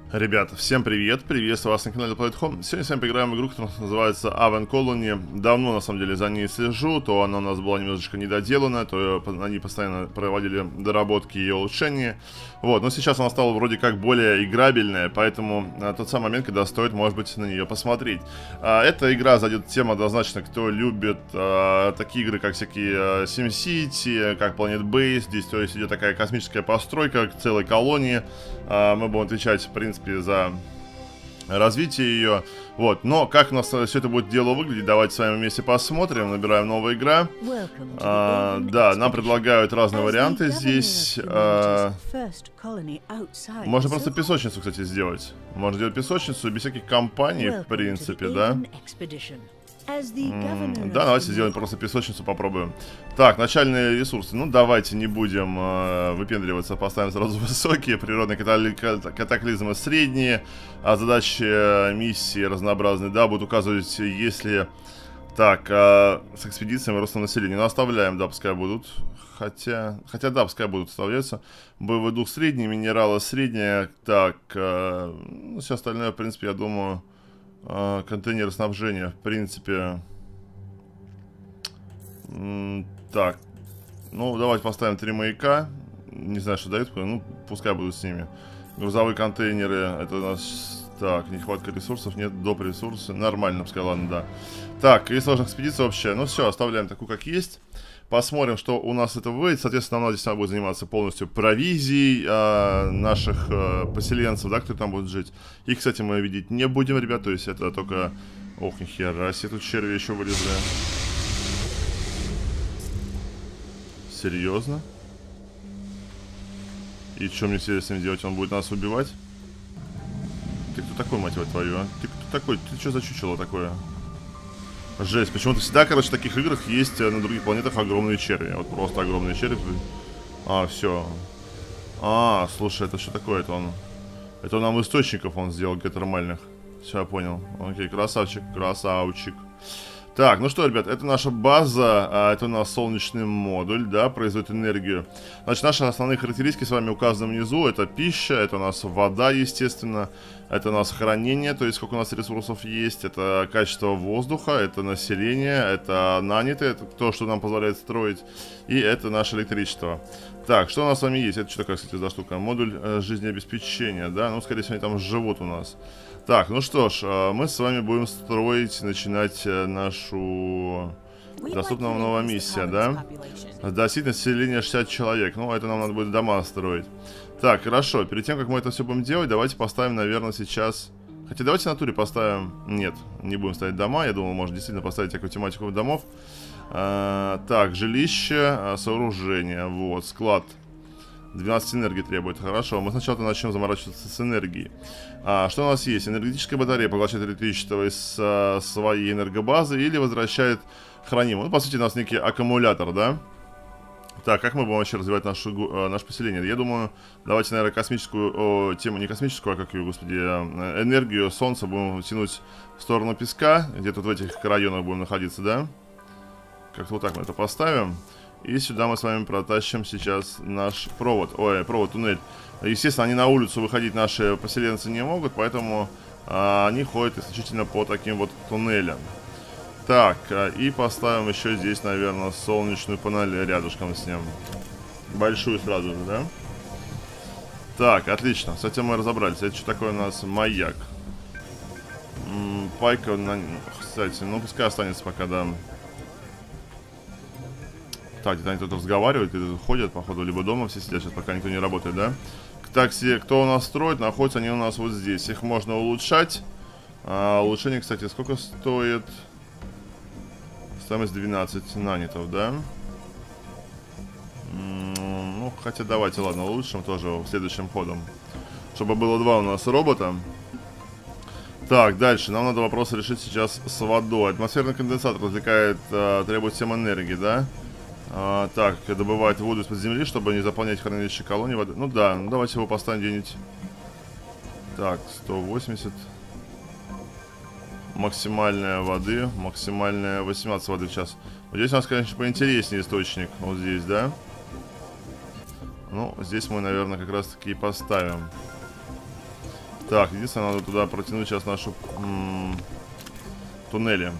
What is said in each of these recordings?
Ребята, всем привет, приветствую вас на канале Planet Home. Сегодня с вами поиграем в игру, которая называется Haven Colony. Давно, на самом деле, за ней слежу, то она у нас была немножечко недоделана, то они постоянно проводили доработки и улучшения. Вот, но сейчас она стала вроде как более играбельная, поэтому тот самый момент, когда стоит, может быть, на нее посмотреть. Эта игра зайдет тем однозначно, кто любит такие игры, как всякие SimCity, как Planet Base. Здесь, то есть, идет такая космическая постройка целой колонии. Мы будем отвечать, в принципе, за развитие ее. Вот, но как у нас все это будет дело выглядеть, давайте с вами вместе посмотрим. Набираем новая игра. Да, нам предлагают разные варианты здесь. Можно просто песочницу, кстати, сделать. Можно сделать песочницу без всяких компаний, в принципе, да. Да, давайте сделаем просто песочницу, попробуем. Так, начальные ресурсы. Ну, давайте не будем выпендриваться, поставим сразу высокие. Природные катаклизмы средние. А задачи миссии разнообразные, да, будут указывать, если... Так, с экспедициями ростом населения. Ну, оставляем, да, пускай будут. Хотя, да, пускай будут оставляться. Боевой дух средний, минералы средние. Так, ну, все остальное, в принципе, я думаю... контейнеры снабжения, в принципе. Так. Ну, давайте поставим 3 маяка. Не знаю, что дают, ну, пускай будут с ними. Грузовые контейнеры, это у нас... Так, нехватка ресурсов, нет, доп. Ресурсы. Нормально, пускай, ладно, да. Так, и сложная экспедиция вообще. Ну, все, оставляем такую, как есть. Посмотрим, что у нас это выйдет. Соответственно, нам здесь будет заниматься полностью провизией наших поселенцев, да, кто там будет жить. Их, кстати, мы видеть не будем, ребят. То есть это только... Ох, нихера себе, тут черви еще вылезли. Серьезно? И что мне с ним делать? Он будет нас убивать? Ты кто такой, мать твою, а? Ты кто такой? Ты что за чучело такое? Жесть, почему-то всегда, короче, в таких играх есть на других планетах огромные черви. Вот просто огромные черви. Все. Слушай, это что такое? Это нам источников он сделал геотермальных. Все, я понял. Окей, красавчик, красавчик. Так, ну что, ребят, это наша база, это у нас солнечный модуль, да, производит энергию. Значит, наши основные характеристики с вами указаны внизу. Это пища, это у нас вода, естественно. Это у нас хранение, то есть сколько у нас ресурсов есть. Это качество воздуха, это население, это нанятые, это то, что нам позволяет строить. И это наше электричество. Так, что у нас с вами есть? Это что такое, кстати, за штука? Модуль жизнеобеспечения, да? Ну, скорее всего, они там живут у нас. Так, ну что ж, мы с вами будем строить, начинать нашу доступная новая миссия, да? Достиг населения 60 человек. Ну, это нам надо будет дома строить. Так, хорошо. Перед тем, как мы это все будем делать, давайте поставим, наверное, сейчас... Хотя давайте на туре поставим... Нет, не будем ставить дома. Я думал, можно действительно поставить такую тематику домов. Так, жилище, сооружение. Вот, склад. 12 энергии требует. Хорошо, мы сначала начнем заморачиваться с энергией. Что у нас есть? Энергетическая батарея поглощает электричество из своей энергобазы или возвращает хранимую. Ну, по сути, у нас некий аккумулятор, да? Так, как мы будем вообще развивать наше поселение? Я думаю, давайте, наверное, космическую тему, не космическую, а как ее, господи, энергию солнца будем тянуть в сторону песка. Где-то в этих районах будем находиться, да? Как-то вот так мы это поставим. И сюда мы с вами протащим сейчас наш провод. Ой, провод-туннель. Естественно, они на улицу выходить наши поселенцы не могут, поэтому они ходят исключительно по таким вот туннелям. Так, и поставим еще здесь, наверное, солнечную панель рядышком с ним. Большую сразу же, да? Так, отлично. С этим мы разобрались. Это что такое у нас? Маяк. Пайка, кстати, ну пускай останется пока, да. Так, где-то они тут разговаривают, где-то ходят, походу, либо дома все сидят, сейчас пока никто не работает, да? Так, все, кто у нас строит, находятся они у нас вот здесь. Их можно улучшать. Улучшение, кстати, сколько стоит? Стоимость 12 нанятов, да? Ну, хотя давайте, ладно, улучшим тоже следующим ходом. Чтобы было 2 у нас робота. Так, дальше. Нам надо вопрос решить сейчас с водой. Атмосферный конденсатор развлекает, требует 7 энергии, да? Так, добывает воду из-под земли, чтобы не заполнять хранилище колонии воды. Ну да, ну давайте его поставим где-нибудь. Так, 180. Максимальная воды, максимальная 18 воды в час. Вот здесь у нас, конечно, поинтереснее источник. Вот здесь, да? Ну, здесь мы, наверное, как раз-таки и поставим. Так, единственное, надо туда протянуть сейчас нашу туннели.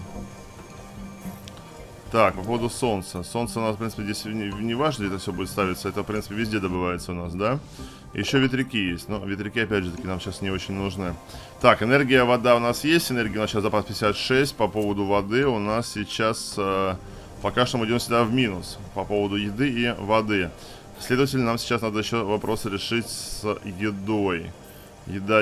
Так, по поводу солнца. Солнце у нас, в принципе, здесь не важно, где это все будет ставиться. Это, в принципе, везде добывается у нас, да? Еще ветряки есть. Но ветряки, опять же таки, нам сейчас не очень нужны. Так, энергия, вода у нас есть. Энергия у нас сейчас запас 56. По поводу воды у нас сейчас... пока что мы идем сюда в минус. По поводу еды и воды. Следовательно, нам сейчас надо еще вопросы решить с едой. Еда.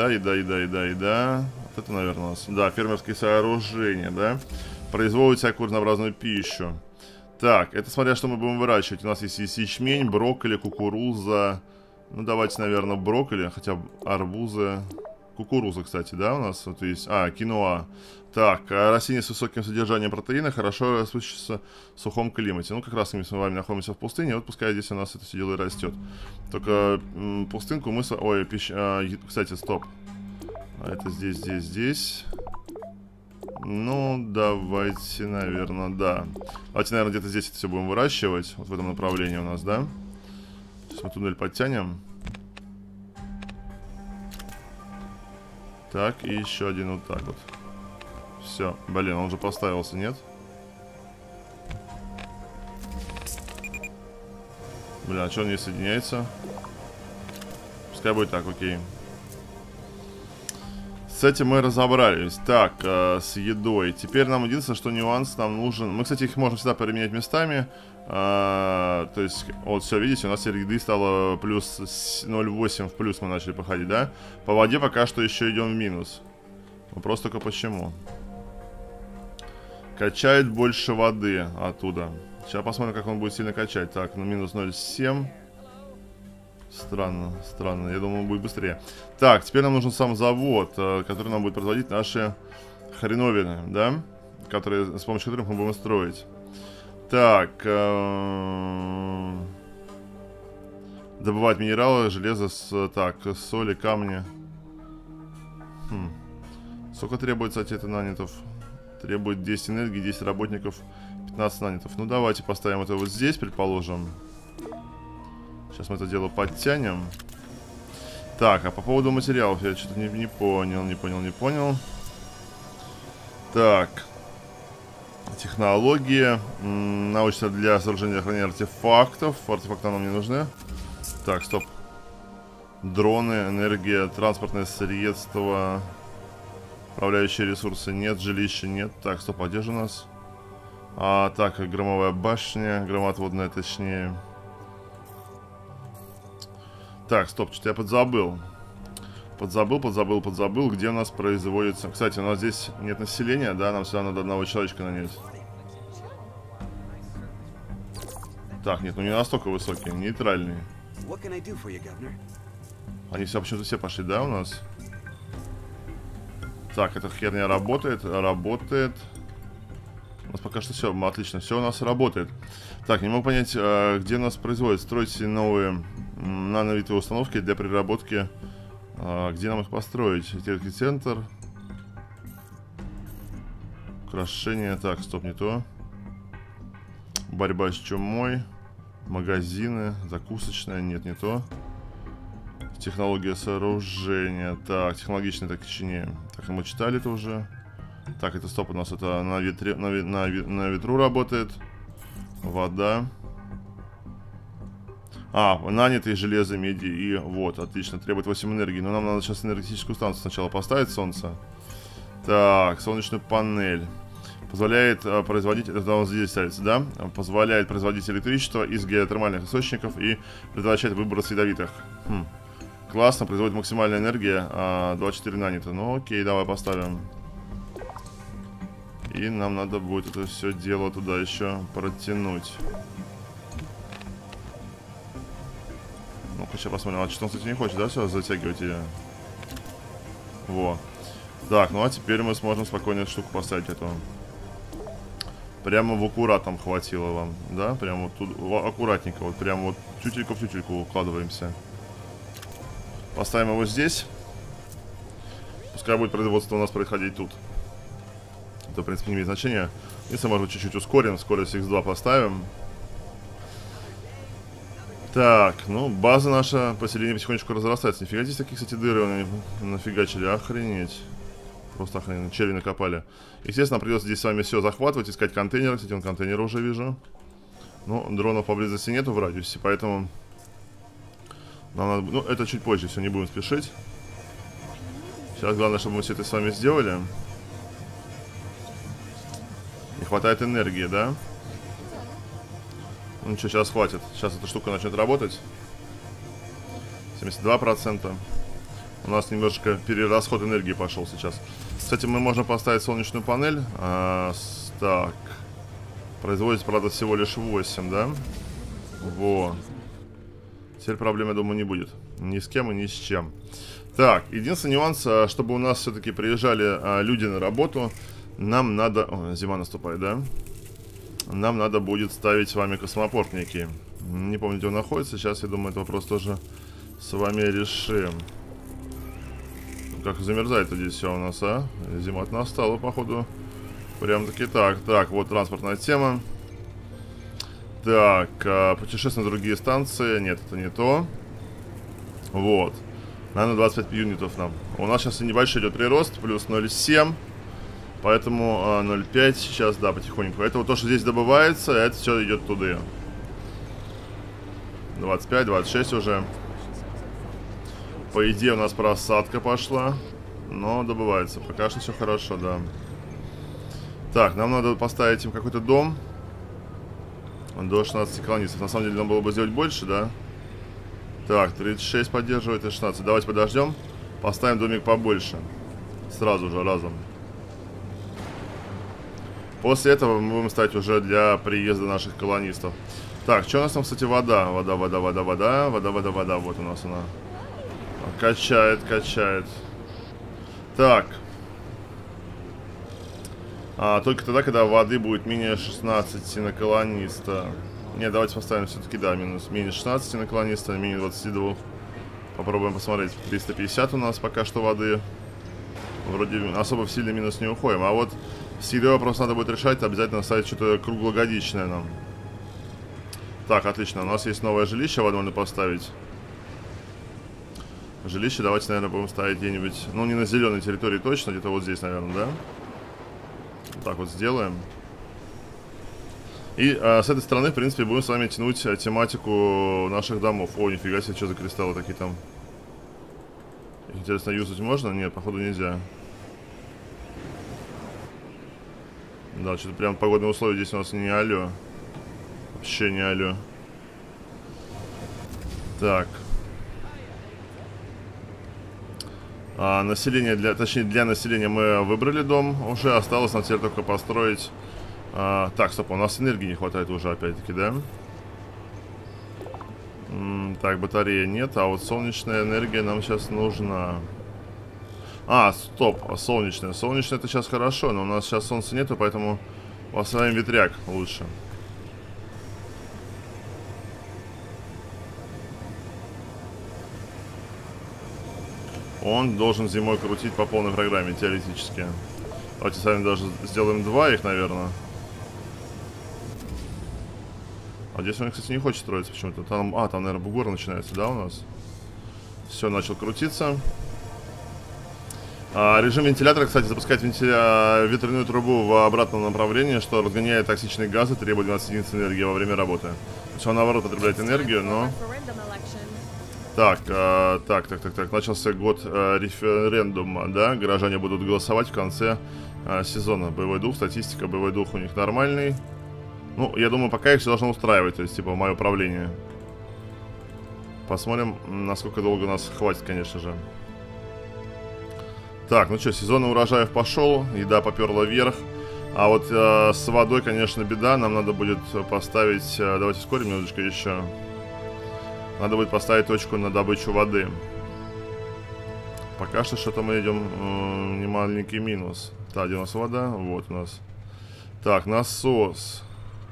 Вот это, наверное, у нас... Да, фермерские сооружения, да? Производят всякую разнообразную пищу. Так, это смотря что мы будем выращивать. У нас есть ячмень, брокколи, кукуруза. Ну, давайте, наверное, брокколи, хотя бы арбузы. Кукуруза, кстати, да, у нас вот есть. Киноа. Так, растения с высоким содержанием протеина хорошо растущие в сухом климате. Ну, как раз мы с вами находимся в пустыне. Вот пускай здесь у нас это все дело и растет. Только пустынку мы... Ой, кстати, стоп. Это здесь. Ну, давайте, наверное, да. Давайте, наверное, где-то здесь это все будем выращивать. Вот в этом направлении у нас, да. Сейчас мы туннель подтянем. Так, и еще один вот так вот. Все. Блин, он же поставился, нет? Блин, а что он не соединяется? Пускай будет так, окей. С этим мы разобрались. Так, с едой. Теперь нам единственное, что нюанс нам нужен. Мы, кстати, их можем всегда поменять местами. То есть, вот все, видите, у нас еды стало плюс 0,8 в плюс мы начали проходить, да? По воде пока что еще идем в минус. Вопрос только почему. Качает больше воды оттуда. Сейчас посмотрим, как он будет сильно качать. Так, ну минус 0,7. Странно. Я думаю, он будет быстрее. Так, теперь нам нужен сам завод, который нам будет производить наши хреновины, да? С помощью которых мы будем строить. Так. Добывать минералы, железо, соли, камни. Сколько требуется от этих нанятов? Требует 10 энергии, 10 работников, 15 нанятов. Ну, давайте поставим это вот здесь, предположим. Сейчас мы это дело подтянем. Так, а по поводу материалов я что-то не понял. Так. Технологии. Научно для сооружения и хранения артефактов. Артефакты нам не нужны. Так, стоп. Дроны, энергия, транспортные средства. Управляющие ресурсы нет, жилища нет. Так, стоп, а где же у нас? Так, громовая башня, громотводная точнее. Так, стоп, что-то я подзабыл. Подзабыл, где у нас производится. Кстати, у нас здесь нет населения, да? Нам сюда надо одного человечка нанять. Так, нет, ну не настолько высокие, нейтральные. Они все почему-то все пошли, да, у нас? Так, эта херня работает. У нас пока что все, отлично, все у нас работает. Так, не могу понять, где у нас производят. Строите новые нановитые установки для переработки. Где нам их построить? Центр. Украшение. Так, стоп, не то. Борьба с чумой. Магазины. Закусочная. Нет, не то. Технология сооружения. Так, технологичное точнее. Так, мы читали это уже. Так, это стоп, у нас это на ветру работает. Вода. Нанятые железо, меди и вот, отлично, требует 8 энергии. Но нам надо сейчас энергетическую станцию сначала поставить, солнце. Так, солнечную панель. Позволяет производить, это он здесь ставится, да? Позволяет производить электричество из геотермальных источников и предотвращать выброс ядовитых. Классно, производит максимальная энергия, 24 нанято. Ну окей, давай поставим. И нам надо будет это все дело туда еще протянуть. Ну-ка, сейчас посмотрим. Что он, кстати, не хочет, да, все затягивать ее? Во. Так, ну а теперь мы сможем спокойно эту штуку поставить эту. Прямо в аккурат там хватило вам, да? Прямо вот тут, аккуратненько, вот прямо вот тютельку в тютельку укладываемся. Поставим его здесь. Пускай будет производство у нас происходить тут. Это, в принципе, не имеет значения. Если, может быть, чуть-чуть ускорим. Скорость X2 поставим. Так, ну, база наша, поселение потихонечку разрастается. Нифига здесь такие, кстати, дыры они нафигачили, охренеть. Просто охренеть, черви накопали. Естественно, придется здесь с вами все захватывать, искать контейнеры. Кстати, вон контейнеры уже вижу. Ну, дронов поблизости нету в радиусе, поэтому нам надо... Ну, это чуть позже, все, не будем спешить. Сейчас главное, чтобы мы все это с вами сделали. Не хватает энергии, да? Ну ничего, сейчас хватит. Сейчас эта штука начнет работать. 72%. У нас немножечко перерасход энергии пошел сейчас. Кстати, мы можем поставить солнечную панель. Так. Производить, правда, всего лишь 8, да? Во. Теперь проблем, я думаю, не будет. Ни с кем и ни с чем. Так, единственный нюанс, чтобы у нас все-таки приезжали люди на работу, нам надо... О, зима наступает, да? Нам надо будет ставить с вами космопорт некий. Не помню, где он находится. Сейчас, я думаю, этот вопрос тоже с вами решим. Как замерзает здесь все у нас, а? Зима настала, походу. Прям-таки так. Так, вот транспортная тема. Так, путешествие на другие станции. Нет, это не то. Вот. Наверное, 25 юнитов нам. У нас сейчас небольшой идет прирост. Плюс 0,7. Поэтому 0,5 сейчас, да, потихоньку. Это вот то, что здесь добывается, это все идет туда. 25, 26 уже. По идее у нас просадка пошла. Но добывается. Пока что все хорошо, да. Так, нам надо поставить им какой-то дом. До 16 колонистов. На самом деле нам было бы сделать больше, да? Так, 36 поддерживает и 16. Давайте подождем. Поставим домик побольше. Сразу же, разом. После этого мы будем ставить уже для приезда наших колонистов. Так, что у нас там, кстати, вода? Вода. Вот у нас она. Качает. Так. Только тогда, когда воды будет менее 16 на колониста. Нет, давайте поставим все-таки, да, менее 16 на колониста, менее 22. Попробуем посмотреть. 350 у нас пока что воды. Вроде особо в сильный минус не уходим. А вот с едой вопрос надо будет решать. Обязательно ставить что-то круглогодичное нам. Так, отлично. У нас есть новое жилище. Возможно поставить. Жилище давайте, наверное, будем ставить где-нибудь. Ну, не на зеленой территории точно. Где-то вот здесь, наверное, да? Вот так вот сделаем. И с этой стороны, в принципе, будем с вами тянуть тематику наших домов. О, нифига себе, что за кристаллы такие там. Их, интересно, юзать можно? Нет, походу нельзя. Да, что-то прям погодные условия здесь у нас не алё. Вообще не алё. Так. Население, точнее для населения мы выбрали дом. Уже осталось нам теперь только построить. Так, стоп, у нас энергии не хватает уже опять-таки, да? Так, батареи нет, а вот солнечная энергия нам сейчас нужна. Стоп, солнечная. Солнечная это сейчас хорошо, но у нас сейчас солнца нету, поэтому поставим ветряк лучше. Он должен зимой крутить по полной программе, теоретически. Давайте с вами даже сделаем 2 их, наверное. А здесь он, кстати, не хочет строиться почему-то. Там, наверное, бугор начинается, да, у нас? Все, начал крутиться. Режим вентилятора, кстати, запускать ветряную трубу в обратном направлении, что разгоняет токсичные газы, требует 12 единиц энергии во время работы. То есть он, наоборот, потребляет энергию, но... Так, начался год референдума, да? Горожане будут голосовать в конце сезона. Боевой дух, статистика, боевой дух у них нормальный. Ну, я думаю, пока их все должно устраивать, то есть, типа, мое управление. Посмотрим, насколько долго нас хватит, конечно же. Так, ну что, сезон урожаев пошел, еда поперла вверх. А вот с водой, конечно, беда. Нам надо будет поставить... давайте ускорим немножечко еще. Надо будет поставить точку на добычу воды. Пока что что-то мы идем немаленький минус. Так, где у нас вода? Вот у нас. Так, насос.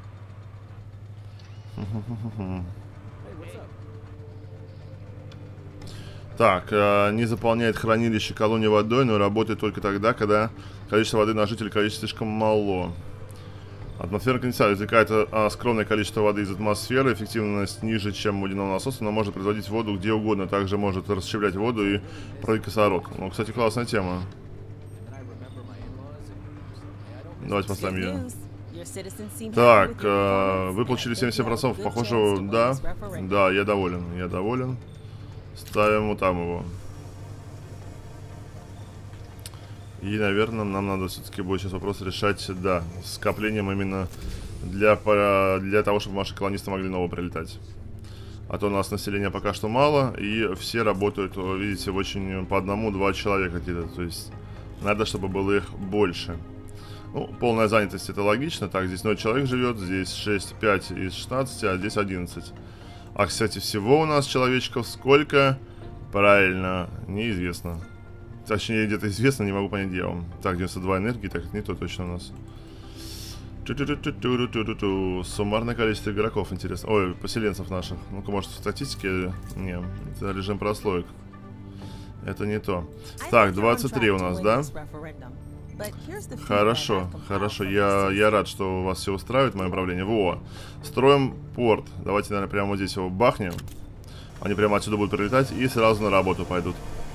Так, не заполняет хранилище колонии водой, но работает только тогда, когда количество воды на жителя количество слишком мало. Атмосферный конденсатор извлекает скромное количество воды из атмосферы, эффективность ниже, чем водяного насоса, но может производить воду где угодно, также может расщеплять воду и проводить кислород. Ну, кстати, классная тема. Давайте поставим ее. Так, вы получили 77%, похоже, да. Да, я доволен. Ставим вот там его. И, наверное, нам надо все-таки будет сейчас вопрос решать, да, с скоплением именно для того, чтобы наши колонисты могли нового прилетать. А то у нас населения пока что мало, и все работают, видите, очень по одному-два человека где-то. То есть надо, чтобы было их больше. Ну, полная занятость, это логично. Так, здесь 0 человек живет, здесь 6, 5 из 16, а здесь 11. А, кстати, всего у нас человечков сколько? Правильно, неизвестно. Точнее, где-то известно, не могу понять, где он. Так, 92 энергии, так, это не то точно у нас. Суммарное количество игроков, интересно. Ой, поселенцев наших. Ну-ка, может, в статистике? Не, это режим прослоек. Это не то. Так, 23 у нас, да? Хорошо, хорошо. Я рад, что у вас все устраивает, мое управление. Во, строим порт. Давайте, наверное, прямо вот здесь его бахнем. Они прямо отсюда будут прилетать и сразу на работу пойдут.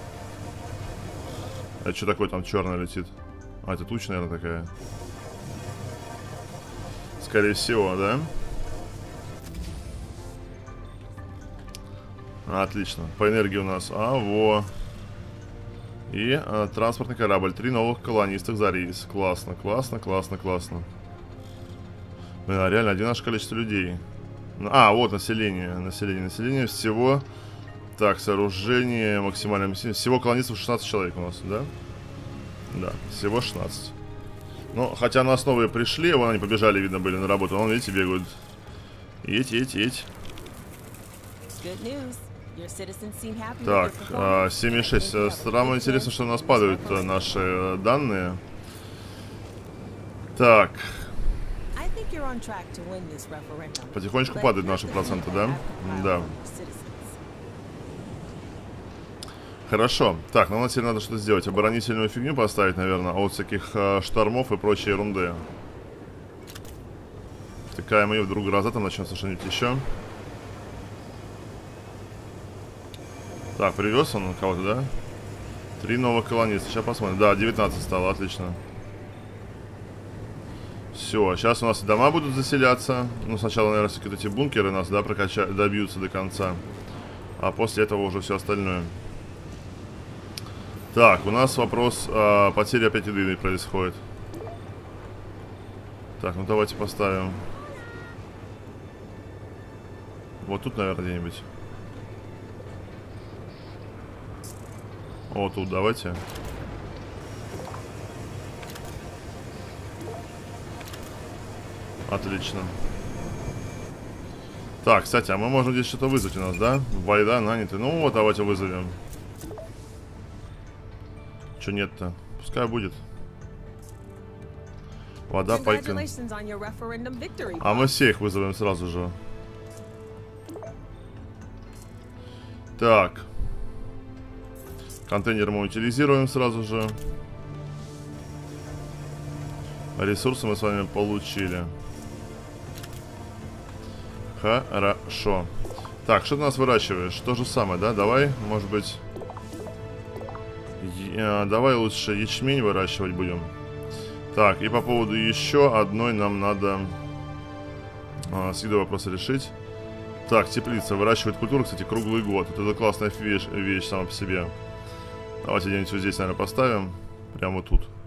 А что такое там черное летит? А, это туча, наверное, такая. Скорее всего, да? Отлично. По энергии у нас во. И транспортный корабль. 3 новых колонистов за рейс. Классно, классно, классно, классно. Блин, а реально один наше количество людей. А, вот население. Население всего. Так, сооружение максимальное. Всего колонистов 16 человек у нас, да? Да, всего 16. Ну, хотя нас новые пришли, вон они побежали, видно, были на работу. Вон, видите, бегают. Едь. Так, 7,6. Самое интересное, что у нас падают наши данные. Так. Потихонечку падают наши проценты, да? Да. Хорошо. Так, ну, теперь надо что-то сделать. Оборонительную фигню поставить, наверное, от всяких штормов и прочей ерунды. Втыкаем ее, вдруг гроза там начнется что-нибудь еще. Так, привез он кого-то, да? 3 новых колониста. Сейчас посмотрим. Да, 19 стало, отлично. Все, сейчас у нас дома будут заселяться. Ну, сначала, наверное, все эти бункеры нас, да, добьются до конца. А после этого уже все остальное. Так, у нас вопрос потери опять еды происходит. Так, ну давайте поставим. Вот тут, наверное, где-нибудь. Вот тут давайте. Отлично. Так, кстати, а мы можем здесь что-то вызвать у нас, да? Войда наняты. Ну вот, давайте вызовем. Че нет-то? Пускай будет. Вода, пайка. А мы все их вызовем сразу же. Так. Контейнер мы утилизируем сразу же. Ресурсы мы с вами получили. Хорошо. Так, что ты у нас выращиваешь? То же самое, да? Давай, может быть... Давай лучше ячмень выращивать будем. Так, и по поводу еще одной нам надо с едой вопросы решить. Так, теплица. Выращивает культуру, кстати, круглый год. Это классная вещь сама по себе. Давайте где-нибудь вот здесь, наверное, поставим. Прямо вот тут.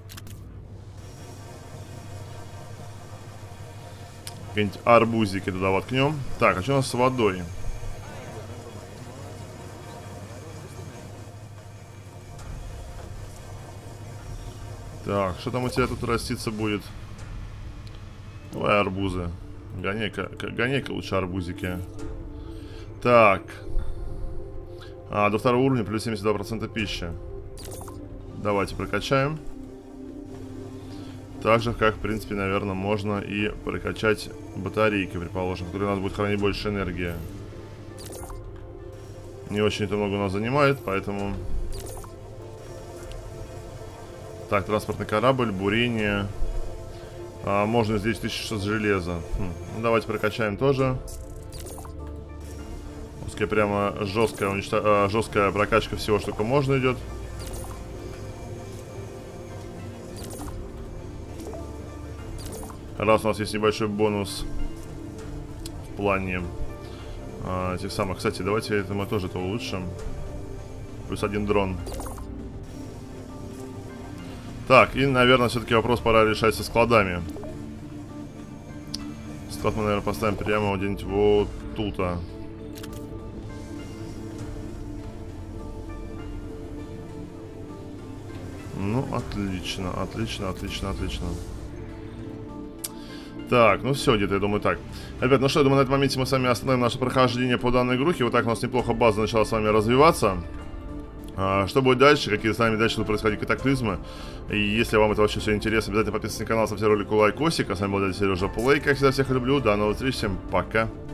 Какие-нибудь арбузики туда воткнем. Так, а что у нас с водой? Так, что там у тебя тут раститься будет? Давай арбузы. Гоняй-ка лучше арбузики. Так. До второго уровня плюс 72% пищи. Давайте прокачаем. Так же, как, в принципе, наверное, можно и прокачать батарейки, предположим, которые у нас будут хранить больше энергии. Не очень это много у нас занимает, поэтому... Так, транспортный корабль, бурение. Можно здесь 1600 железа. Ну, давайте прокачаем тоже. Пускай прямо жесткая прокачка всего, что только можно идет. Раз у нас есть небольшой бонус в плане этих самых. Кстати, давайте это мы тоже улучшим. Плюс 1 дрон. Так, и, наверное, все-таки вопрос пора решать со складами. Склад мы, наверное, поставим прямо где-нибудь вот тут. Ну, отлично, отлично, отлично, отлично. Так, ну все, где-то, я думаю, так. Ребят, ну что, я думаю, на этом моменте мы с вами остановим наше прохождение по данной игрухе. Вот так у нас неплохо база начала с вами развиваться. Что будет дальше, какие с нами дальше будут происходить катаклизмы. И если вам это вообще все интересно, обязательно подписывайтесь на канал, ставьте ролику лайкосик. А с вами был дядя Сережа Плей. Как всегда, всех люблю. До новых встреч, всем пока.